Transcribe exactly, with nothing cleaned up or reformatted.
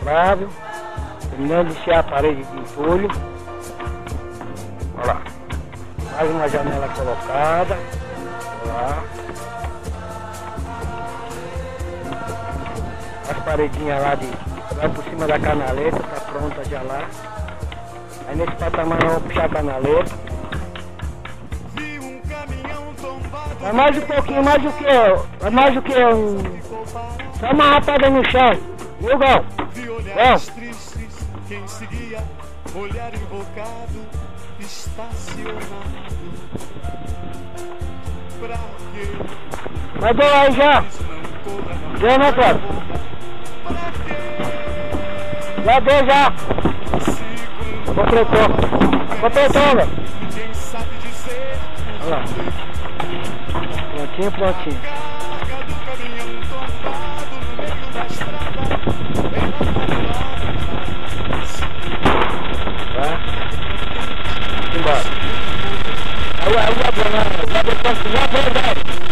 Flávio, terminando de encher a parede de entulho. Olha lá, mais uma janela colocada. Olha lá. As paredinhas lá de lá por cima da canaleta, tá pronta já lá. Aí nesse patamar eu vou puxar a canaleta. É mais um pouquinho, mais do que é mais do que um... Só uma rapada no chão, viu, Gal? Gal? Quem seguia, olhar invocado, estacionado. Pra quê? Mas deu aí já. Deu, né, Cláudio? Já deu, já. Completou. Completou, velho. Olha lá. Prontinho, prontinho. Tá? Embora. Aí, aí, já deu, né? Já deu, já deu, já deu.